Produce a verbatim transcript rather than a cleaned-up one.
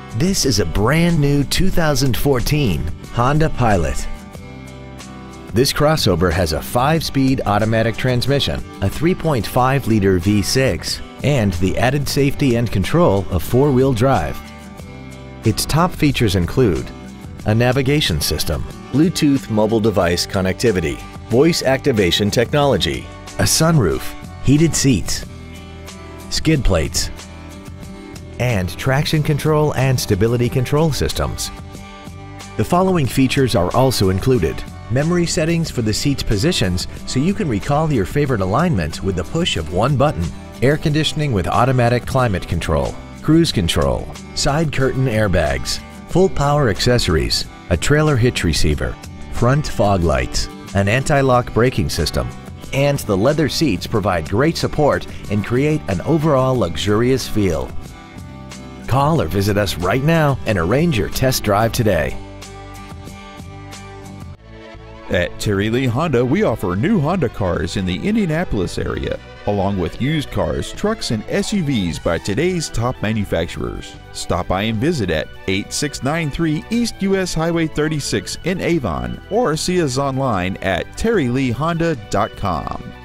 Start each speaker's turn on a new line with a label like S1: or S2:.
S1: This is a brand new two thousand fourteen Honda Pilot. This crossover has a five-speed automatic transmission, a three point five liter V six, and the added safety and control of four-wheel drive. Its top features include a navigation system, Bluetooth mobile device connectivity, voice activation technology, a sunroof, heated seats, skid plates, and traction control and stability control systems. The following features are also included: memory settings for the seat's positions so you can recall your favorite alignment with the push of one button, air conditioning with automatic climate control, cruise control, side curtain airbags, full power accessories, a trailer hitch receiver, front fog lights, an anti-lock braking system, and the leather seats provide great support and create an overall luxurious feel. Call or visit us right now and arrange your test drive today.
S2: At Terry Lee Honda, we offer new Honda cars in the Indianapolis area, along with used cars, trucks, and S U Vs by today's top manufacturers. Stop by and visit at eighty-six ninety-three East U S Highway thirty-six in Avon, or see us online at terry lee honda dot com.